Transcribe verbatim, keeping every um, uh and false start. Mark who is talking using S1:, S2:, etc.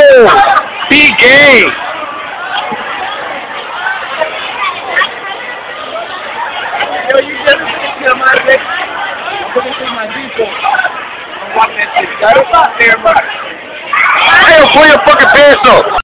S1: Be gay.
S2: Yo, you just kill my dick. I'm gonna see my people. I'm watching that shit. Got it? Everybody.
S1: Hey, pull your fucking pants off.